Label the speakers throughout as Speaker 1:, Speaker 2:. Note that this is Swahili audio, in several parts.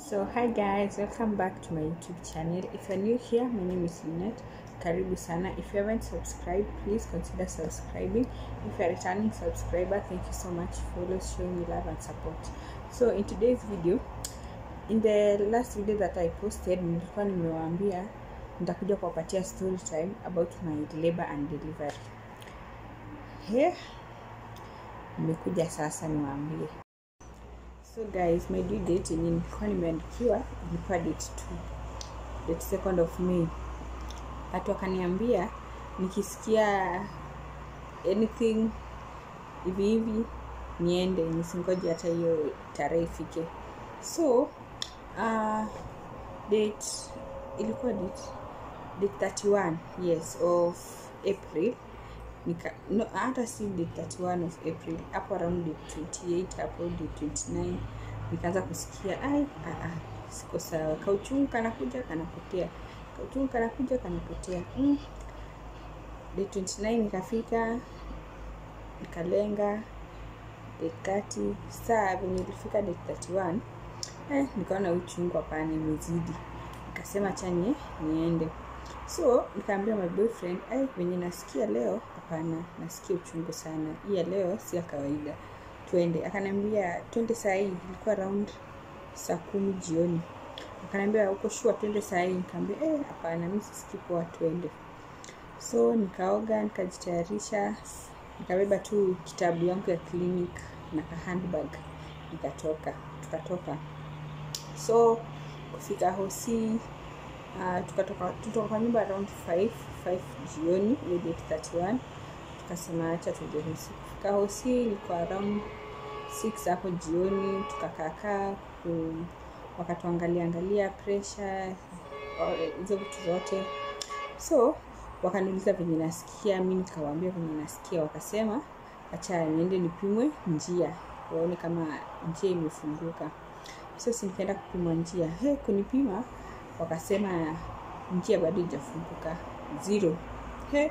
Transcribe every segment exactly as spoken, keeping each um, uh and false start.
Speaker 1: So hi guys, welcome back to my YouTube channel. If you're new here, my name is Lynette. Karibu sana. If you haven't subscribed, please consider subscribing. If you're a returning subscriber, thank you so much for always showing me love and support. So in today's video, in the last video that I posted, nilikuwa nimewaambia nitakuja kuwapatia story time about my labor and delivery. Here nimekuja sasa niwaambie. So guys, my due date yenye nilikuwa nimeandikiwa ilikuwa date two, date second of May. Watu wakaniambia nikisikia anything hivi hivi niende, nisingoje hata hiyo tarehe ifike. So uh date ilikuwa date date thirty-one, yes, of April. Nika no hata si date thirty-one of April, hapo around date twenty-eight, hapo date twenty-nine nikaanza kusikia ai a a siko sawa, kauchungu kanakuja kanapotea, kauchungu kanakuja kanapotea. mm. Date twenty-nine nikafika, nikalenga date thirty. Saa nilifika date thirty-one, eh nikaona uchungu hapana imezidi, nikasema chanye niende. So nikaambia my boyfriend, ai venye nasikia leo hapana, nasikia uchungu sana, hii leo si ya kawaida, twende. Akaniambia twende saa hii, ilikuwa around saa kumi jioni. Akaniambia uko sure twende saa hii? Nikamwambia eh hapana, mimi sisikii poa, twende. So nikaoga, nikajitayarisha, nikabeba tu kitabu yangu ya clinic na ka handbag, nikatoka tukatoka. So kufika hosi, Uh, tukatoka tutoka kwa nyumba around five jioni, ile date thirty-one. Tukasema acha tuje hosi. Kufika hosi ilikuwa around six hapo jioni. Tukakaa wakatuangalia angalia pressure hizo vitu zote. So wakaniuliza venye nasikia, mimi nikawaambia venye nasikia. Wakasema acha niende nipimwe njia, waone kama njia imefunguka. So si nikaenda kupimwa njia. He, kunipima wakasema njia bado haijafunguka, zero. He,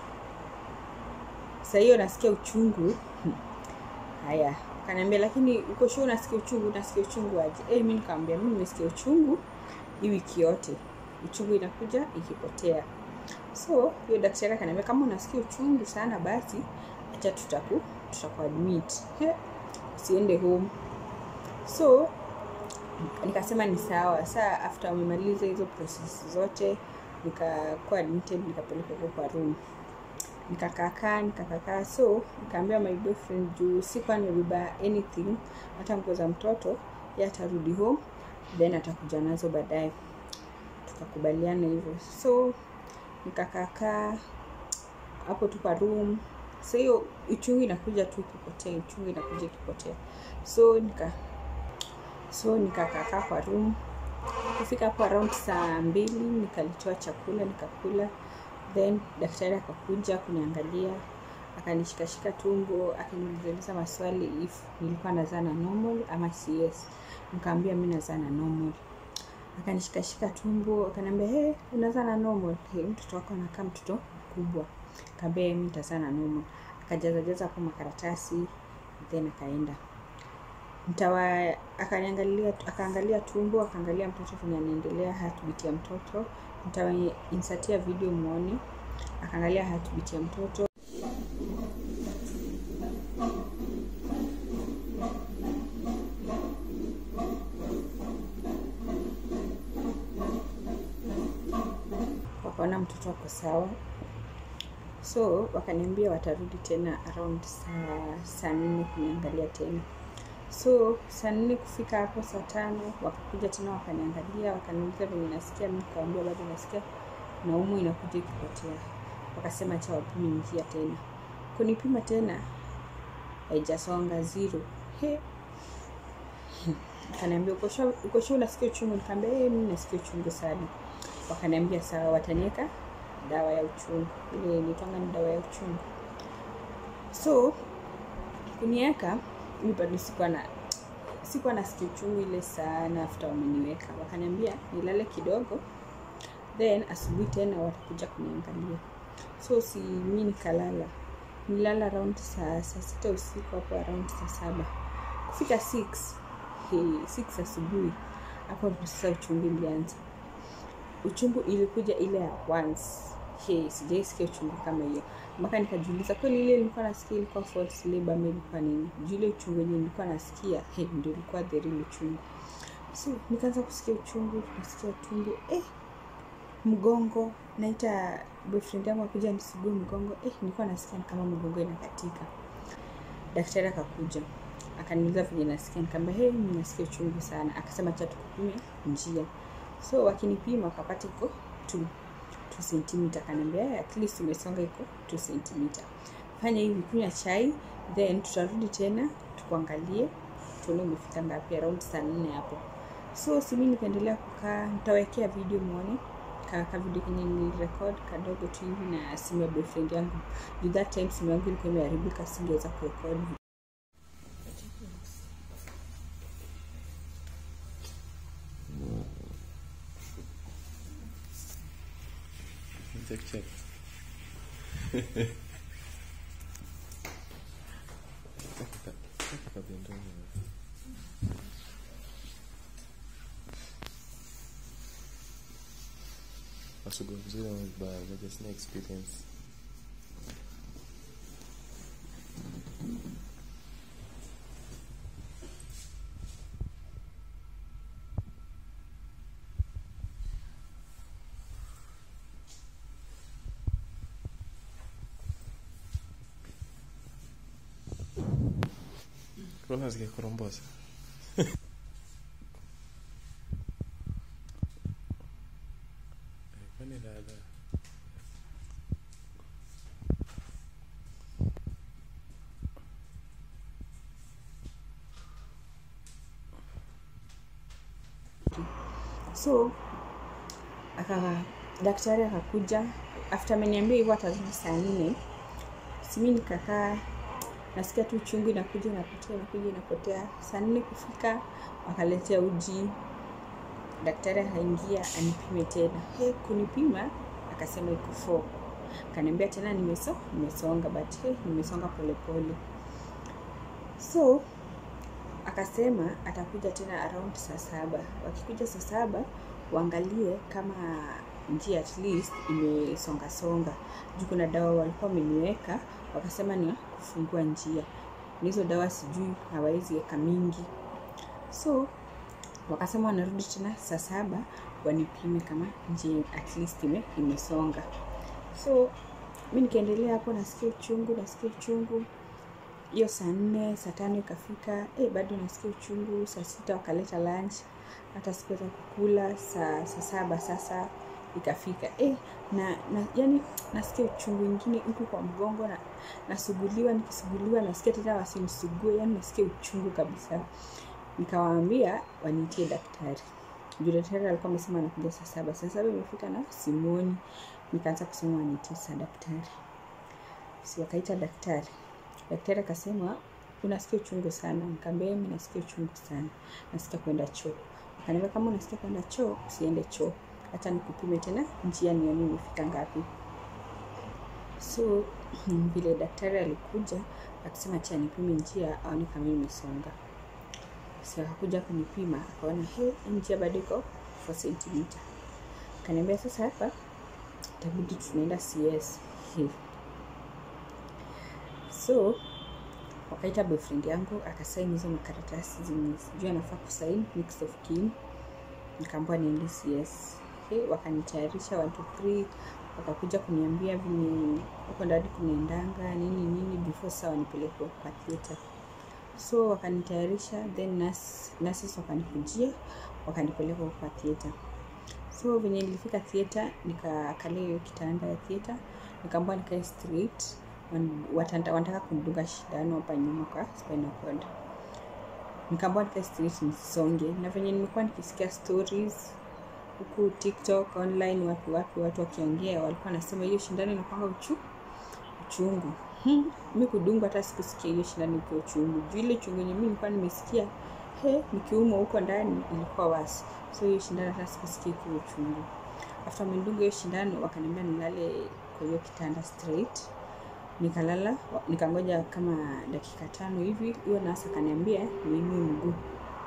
Speaker 1: sasa hiyo nasikia uchungu. Haya, akaniambia lakini uko sure unasikia uchungu? Unasikia uchungu aje? Eh, mimi nikamwambia mimi nimesikia uchungu hii wiki yote, uchungu inakuja ikipotea. So hiyo daktari akaniambia kama unasikia uchungu sana basi acha tutaku tutakuadmit, he, usiende home. So nikasema ni sawa. Saa after umemaliza hizo process zote nikakuwa admitted, nikapelekwa kwa room, nikakaa nikakaa. So nikaambia my boyfriend juu sikuwa nimebeba anything, hata nguo za mtoto, yeye atarudi home then atakuja nazo baadaye. Tukakubaliana hivyo. So nikakaa hapo tu kwa room. So hiyo uchungu inakuja tu kipotea, uchungu inakuja kipotea. So nika So nikakaa kwa room. Kufika hapo around saa mbili nikalitoa chakula nikakula. Then daktari akakuja kuniangalia, akanishikashika tumbo, akaniuliza maswali if nilikuwa nazaa na normal ama C S. Nikamwambia mimi nazaa na normal. Akanishikashika tumbo, akaniambia hey, unazaa na normal? Hey, mtoto wako anakaa mtoto mkubwa. Nikamwambia mimi nitazaa na normal. Akajaza jaza kwa makaratasi then akaenda. Mtawa akaniangalia, akaangalia tumbo, akaangalia mtoto vile anaendelea, heartbeat ya mtoto. Mtawa insertia video muone. Akaangalia heartbeat ya mtoto. Wakaona mtoto wako sawa. So wakaniambia watarudi tena around saa saa nne kuniangalia tena. So saa nne kufika hapo saa tano wakakuja tena wakaniangalia, wakaniuliza venye nasikia. Mimi nikawaambia bado nasikia na umu inakuja ikipotea. Wakasema acha wapime njia tena. Kunipima tena haijasonga, zero. He, wakaniambia uko sure uko sure unasikia uchungu? Nikamwambia eh mimi nasikia uchungu sana. Wakaniambia sawa, wataniweka dawa ya uchungu, ile nitanga ni dawa ya uchungu. So kuniweka mimi bado sikuwa na sikuwa nasikia uchungu ile sana. After wameniweka wakaniambia nilale kidogo then asubuhi tena watakuja kuniangalia. So si mimi nikalala, nilala around saa sita usiku, hapo around saa saba. Kufika six, hey, six asubuhi hapo sasa uchungu ilianza. Uchungu ilikuja ile ya once. Hey, sijaisikia uchungu kama hiyo. Mpaka nikajiuliza kwani ile nilikuwa nasikia ilikuwa false labor ama ilikuwa nini? Jule uchungu yenyewe nilikuwa nasikia, hey, ndio ilikuwa the real uchungu. So nikaanza kusikia uchungu, nasikia uchungu, eh, mgongo, naita boyfriend yangu akuja nisigue mgongo, eh, nilikuwa nasikia kama mgongo inakatika. Daktari akakuja, akaniuliza vile nasikia, nikamwambia hey, mimi nasikia uchungu sana. Akasema acha tukupime njia. So wakinipima wakapata iko two centimeters. Akaniambia at least umesonga iko two centimeters. Fanya hivi, kunywa chai, then tutarudi tena tukuangalie tuone umefika ngapi, around saa nne hapo. So si mimi nikaendelea kukaa, nitawekea video muone ka video kwenye ni record kadogo tu hivi na simu ya boyfriend yangu. At that time simu yangu ilikuwa imeharibika, singeweza kurecord.
Speaker 2: Check check. Asugumzia vibaya, just an experience. Kuna zile korombosa. Kwani dada?
Speaker 1: So aka daktari akakuja, after ameniambia hivyo atarudi saa nne. Simi nikakaa nasikia tu uchungu inakuja inapotea inakuja inapotea. Saa nne kufika wakaletea uji. Daktari akaingia anipime tena. He, kunipima akasema iko four. Akaniambia tena nimeso nimesonga but he, nimesonga pole pole. So akasema atakuja tena around saa saba. Wakikuja saa saba waangalie kama njia at least imesonga songa. Juu kuna dawa walikuwa wameniweka, wakasema ni kufungua njia. Hizo dawa sijui hawaizi weka mingi. So wakasema wanarudi tena saa saba wanipime kama njia at least ime imesonga. So mimi nikaendelea hapo nasikia uchungu, nasikia uchungu. Hiyo saa nne, saa tano ikafika, eh bado nasikia uchungu. Saa sita wakaleta lunch, hata sikuweza kukula. Saa saa saba sasa ikafika, eh na, na yani nasikia uchungu mwingine huko kwa mgongo na nasuguliwa, nikisuguliwa nasikia tena wasinisugue, yani nasikia uchungu kabisa. Nikawaambia wanitie daktari. Juu daktari alikuwa amesema anakuja saa saba. Saa saba imefika na simuoni. Nikaanza kusema wanitie saa daktari. Si wakaita daktari. Daktari akasema unasikia uchungu sana. Nikamwambia mimi nasikia uchungu sana. Nasikia kwenda choo. Akaniambia kama unasikia kwenda choo, usiende choo. Acha nikupime tena njia nione umefika ngapi. So vile daktari alikuja akasema acha nipime njia aone kama imesonga. So akakuja kunipima akaona he, njia bado iko four centimeters. Akaniambia sasa hapa itabidi tunaenda C S. He. So wakaita boyfriend yangu akasaini hizo makaratasi zenye sijui anafaa kusaini next of kin. Nikaambiwa niende C S. He, wakanitayarisha one two three, wakakuja kuniambia vile huko ndani kunaendanga nini nini before saa wanipeleke kwa theater. So wakanitayarisha, then nurse nurses wakanikujia wakanipeleka kwa theater. So venye nilifika theater nikakalia hiyo kitanda ya theater, nikaambiwa nikae straight, watanda wanataka kundunga shindano hapa nyuma kwa spinal cord. Nikaambiwa nikae straight nisonge. Na venye nimekuwa nikisikia stories huku TikTok online, watu watu watu wakiongea walikuwa nasema hiyo shindano inakuwa uchu uchungu. Hmm, mimi kudungwa hata sikusikia hiyo shindano iko uchungu. Juu ile uchungu yenyewe mimi nilikuwa nimesikia he nikiumwa huko ndani ilikuwa wasi. So hiyo shindano hata sikusikia iko uchungu. After mendunga hiyo shindano wakaniambia nilale kwa hiyo kitanda straight. Nikalala, nikangoja kama dakika tano hivi. Hiyo nasa akaniambia niinue mguu.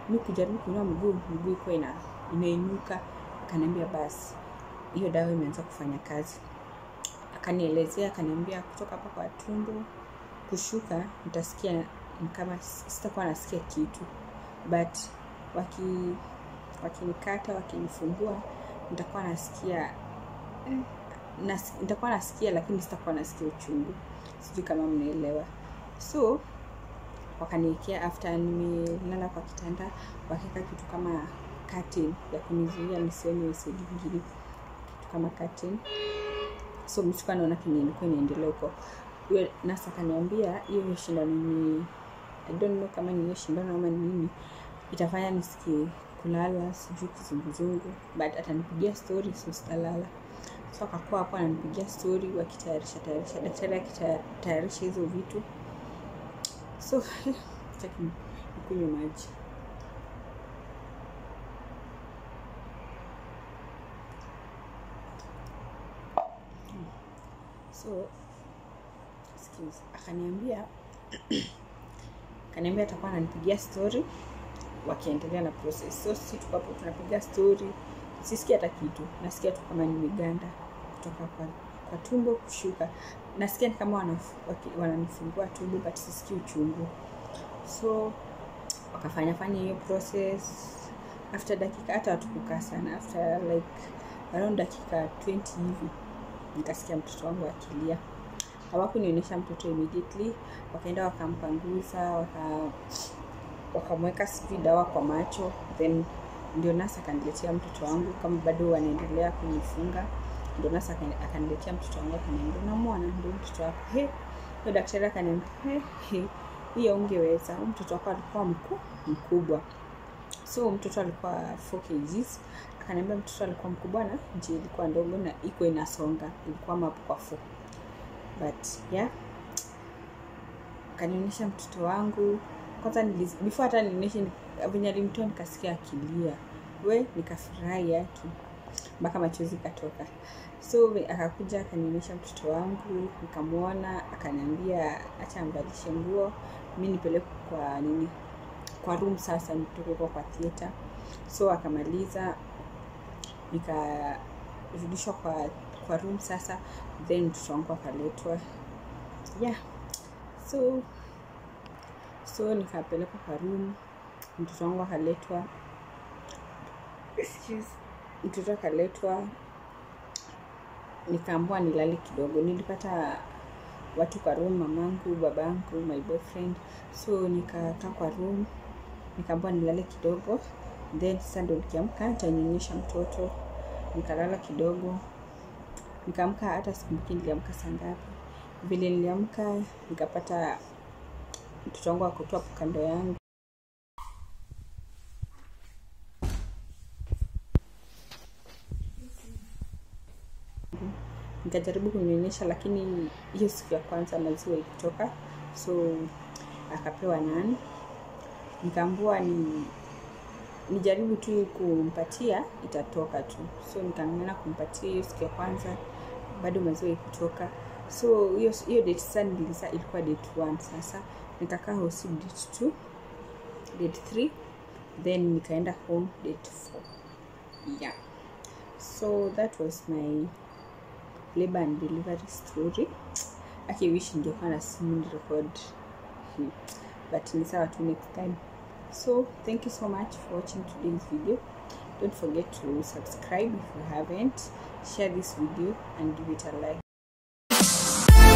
Speaker 1: mimi kujaribu kuinua mguu, mguu iko ina inainuka. Akaniambia basi hiyo dawa imeanza kufanya kazi. Akanielezea, akaniambia kutoka hapa kwa tumbo kushuka nitasikia kama sitakuwa nasikia kitu, but waki wakinikata wakinifungua nitakuwa nasikia eh, nas, nitakuwa nasikia lakini sitakuwa nasikia uchungu. Sijui kama mnaelewa. So wakaniwekea, after nimelala kwa kitanda wakeka kitu kama curtain ya kunizuia nisione side nyingine, kitu kama curtain. So msikuwa naona kinye ilikuwa inaendelea huko. Yule nasa kaniambia hiyo shindano ni, I don't know kama ni hiyo shindano ama nini, itafanya nisikie kulala, sijui kizunguzungu, but atanipigia story so sitalala. So akakuwa hapo ananipigia story wakitayarisha tayarisha, daktari akitayarisha hizo vitu. So taki nikunywe maji. So excuse, akaniambia akaniambia atakuwa ananipigia story wakiendelea na process. So sisi tuko hapo tunapiga story, sisikia hata kitu, nasikia tu kama nimeganda kutoka kwa kwa tumbo kushuka. Nasikia kama wananifungua tumbo but sisikii uchungu. So wakafanya fanya hiyo process. After dakika, hata hatukukaa sana, after like around dakika twenty hivi nikasikia mtoto wangu akilia. Hawakunionyesha mtoto immediately, wakaenda wakampanguza, waka wakamweka sijui dawa kwa macho, then ndio nasa akaniletea mtoto wangu kama bado wanaendelea kunifunga. Ndio nasa akaniletea mtoto wangu, akaniambia unamwona ndio mtoto wako. He, ndio daktari akaniambia he, he hiyo ungeweza, mtoto wako alikuwa mkuu mkubwa. So mtoto alikuwa four kilograms. Akaniambia mtoto alikuwa mkubwa na nje ilikuwa ndogo na iko inasonga, ilikuwa mapo kwa four. But yeah, kanionyesha mtoto wangu. Kwanza before hata nionyeshe venye alimtoa nikasikia akilia. We nikafurahi yake mpaka machozi katoka. So akakuja akanionyesha mtoto wangu, nikamuona, akaniambia acha ambalishe nguo, mimi nipeleke kwa nini kwa room sasa, nitoke kwa kwa theater. So akamaliza, nikarudishwa kwa kwa room sasa, then mtoto wangu akaletwa. Yeah. So so nikapelekwa kwa room, mtoto wangu akaletwa. Excuse, mtoto akaletwa. Nikaambiwa nilale kidogo. Nilipata watu kwa room, mamangu, babangu, my boyfriend. So nikakaa kwa room, nikaambiwa nilale kidogo. Then sasa ndio nikiamka nitanyonyesha mtoto. Nikalala kidogo. Nikaamka hata sikumbuki niliamka saa ngapi. Vile niliamka nikapata mtoto wangu akotoa kando yangu. Nikajaribu kunyonyesha lakini hiyo siku ya kwanza maziwa ilitoka. So akapewa nani. Nikaambiwa ni nijaribu tu kumpatia itatoka tu. So nikang'ang'ana kumpatia hiyo siku ya kwanza, bado maziwa ilitoka. So hiyo hiyo date sasa nilisa ilikuwa date one sasa. Nikakaa hosi date two, date three, then nikaenda home date four. Yeah. So that was my labor and delivery story. I wish ningekuwa na simu record, but ni sawa tu next time. So thank you so much for watching today's video. Don't forget to subscribe if you haven't. Share this video and give it a like.